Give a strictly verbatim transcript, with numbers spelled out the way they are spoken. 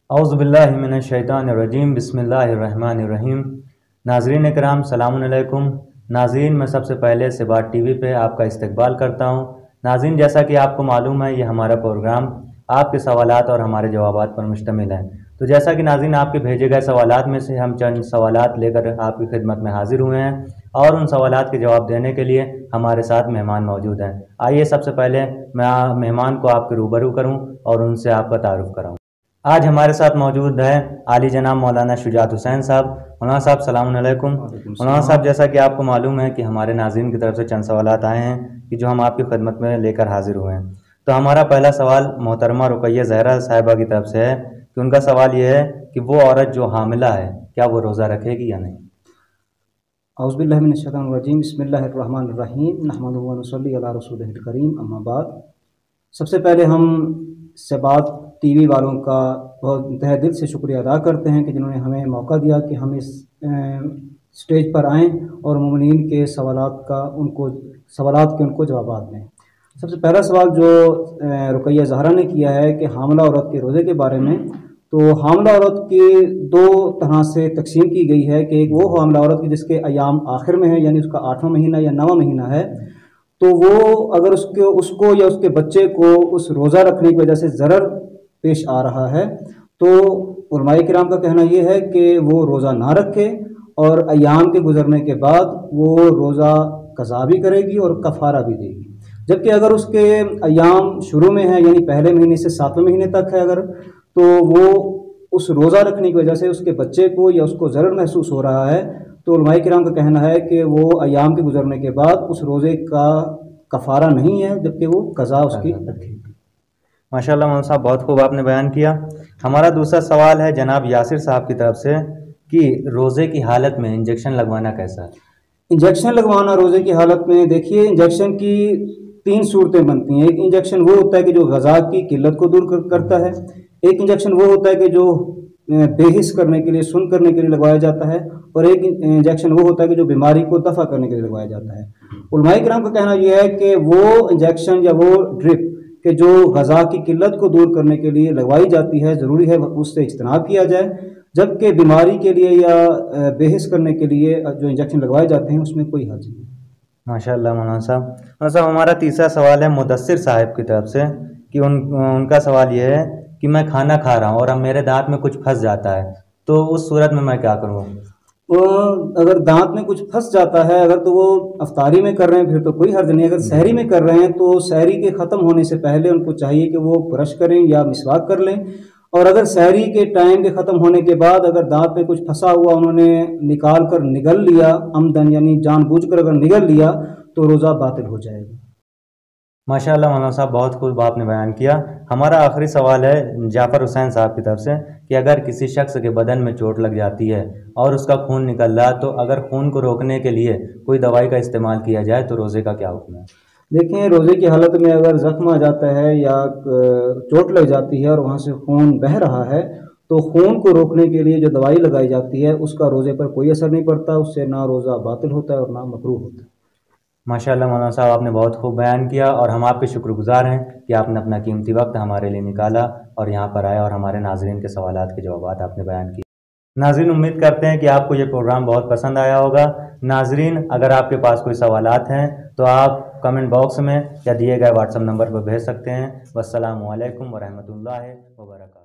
औज़ुबिल्लाहि मिनश्शैतानिर्रजीम बिस्मिल्लाहिर्रहमानिर्रहीम। नाज़रीन इकराम सलामुन अलैकुम। नाज़रीन, मैं सबसे पहले से बात टीवी पे आपका इस्तकबाल करता हूँ। नाज़रीन, जैसा कि आपको मालूम है, ये हमारा प्रोग्राम आपके सवालात और हमारे जवाबात पर मुश्तमिल है। तो जैसा कि नाज़रीन, आपके भेजे गए सवालात में से हम चंद सवालात लेकर आपकी खिदमत में हाजिर हुए हैं और उन सवालात के जवाब देने के लिए हमारे साथ मेहमान मौजूद हैं। आइए सबसे पहले मैं मेहमान को आपके रूबरू करूँ और उनसे आपका तारुफ कराऊँ। आज हमारे साथ मौजूद है आली जनाब मौलाना शुजात हुसैन साहब। मौलाना साहब सलाम अलैकुम। मौलाना साहब, जैसा कि आपको मालूम है कि हमारे नाज़रीन की तरफ से चंद सवालात आए हैं कि जो हम आपकी खिदमत में लेकर हाजिर हुए हैं। तो हमारा पहला सवाल मोहतरमा रुकैया ज़हरा साहिबा की तरफ से है कि उनका सवाल ये है कि वो औरत जो हामिला है क्या वो रोज़ा रखेगी या नहीं। औज़ुबिल्लाहि मिनश्शैतानिर्रजीम बिस्मिल्लाहिर्रहमानिर्रहीम नहमदुहु व नुसल्ली अला रसूलिहिल करीम अम्मा बाद। सबसे पहले हम से बात टीवी वालों का बहुत तहे दिल से शुक्रिया अदा करते हैं कि जिन्होंने हमें मौका दिया कि हम इस स्टेज पर आएँ और मोमिनीन के सवालात का उनको सवालात के उनको जवाब दें। सबसे पहला सवाल जो रुकैया ज़हरा ने किया है कि हामिला औरत के रोज़े के बारे में, तो हामिला औरत की दो तरह से तकसीम की गई है कि एक वो हामिला औरत की जिसके अयाम आखिर में है, यानी उसका आठवां महीना या नवां महीना है, तो वो अगर उसके उसको या उसके बच्चे को उस रोज़ा रखने की वजह से ज़रर पेश आ रहा है, तो उलमाए किराम का कहना यह है कि वो रोज़ा ना रखे और अयाम के गुजरने के बाद वो रोज़ा कज़ा भी करेगी और कफ़ारा भी देगी। जबकि अगर उसके अयाम शुरू में है, यानी पहले महीने से सातवें महीने तक है अगर, तो वो उस रोज़ा रखने की वजह से उसके बच्चे को या उसको ज़रर महसूस हो रहा है, तो उलमाए किराम का कहना है कि वो अयाम के गुजरने के बाद उस रोज़े का कफ़ारा नहीं है, जबकि वो कज़ा उसकी रखेगी। माशाल्लाह मौलाना साहब, बहुत खूब आपने बयान किया। हमारा दूसरा सवाल है जनाब यासिर साहब की तरफ से कि रोज़े की हालत में इंजेक्शन लगवाना कैसा है। इंजेक्शन लगवाना रोज़े की हालत में, देखिए, इंजेक्शन की तीन सूरतें बनती हैं। एक इंजेक्शन वो होता है कि जो ग़ज़ा की किल्लत को दूर कर, करता है। एक इंजेक्शन वो होता है कि जो बेहिस करने के लिए, सुन करने के लिए लगवाया जाता है, और एक इंजेक्शन वो होता है कि जो बीमारी को दफ़ा करने के लिए लगवाया जाता है। उलमाए किराम का कहना यह है कि वो इंजेक्शन या वो ड्रिप कि जो ग़ज़ा की किल्लत को दूर करने के लिए लगवाई जाती है, ज़रूरी है उससे इज्तनाब किया जाए, जबकि बीमारी के लिए या बेहिस करने के लिए जो इंजेक्शन लगवाए जाते हैं उसमें कोई हर्ज नहीं। माशाल्लाह मौलाना साहब। मौलाना साहब, हमारा तीसरा सवाल है मुदस्सिर साहब की तरफ से कि उन उनका सवाल ये है कि मैं खाना खा रहा हूँ और अब मेरे दांत में कुछ फंस जाता है, तो उस सूरत में मैं क्या करूँ। वो अगर दांत में कुछ फंस जाता है, अगर तो वो अफ्तारी में कर रहे हैं फिर तो कोई हर्ज नहीं। अगर सहरी में कर रहे हैं तो सहरी के ख़त्म होने से पहले उनको चाहिए कि वो ब्रश करें या मिसवाक कर लें, और अगर सहरी के टाइम के ख़त्म होने के बाद अगर दांत में कुछ फंसा हुआ उन्होंने निकाल कर निगल लिया, अमदन यानी जानबूझकर अगर निगल लिया, तो रोज़ा बातिल हो जाएगा। माशाल्लाह मौलाना साहब, बहुत खूब आपने बयान किया। हमारा आखिरी सवाल है जाफ़र हुसैन साहब की तरफ से कि अगर किसी शख्स के बदन में चोट लग जाती है और उसका खून निकल रहा, तो अगर खून को रोकने के लिए कोई दवाई का इस्तेमाल किया जाए तो रोज़े का क्या हुक्म है। देखें, रोज़े की हालत में अगर ज़ख्म आ जाता है या चोट लग जाती है और वहाँ से खून बह रहा है, तो खून को रोकने के लिए जो दवाई लगाई जाती है उसका रोज़े पर कोई असर नहीं पड़ता, उससे ना रोज़ा बातिल होता है और ना मकरूह होता है। माशाल्लाह मौलाना साहब, आपने बहुत खूब बयान किया और हम आपके शुक्रगुजार हैं कि आपने अपना कीमती वक्त हमारे लिए निकाला और यहाँ पर आए और हमारे नाजरीन के सवालात के जवाब आपने बयान किए। नाजरीन, उम्मीद करते हैं कि आपको ये प्रोग्राम बहुत पसंद आया होगा। नाजरीन, अगर आपके पास कोई सवालात हैं तो आप कमेंट बॉक्स में या दिए गए व्हाट्सएप नंबर पर भेज सकते हैं। वस्सलामु अलैकुम वरहमतुल्लाहि व बरकातहू।